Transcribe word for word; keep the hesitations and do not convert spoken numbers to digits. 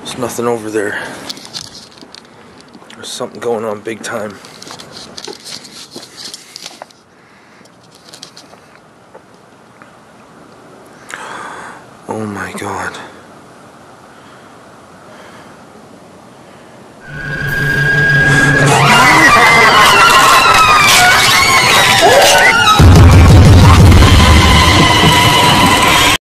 There's nothing over there. There's something going on big time. Oh my God.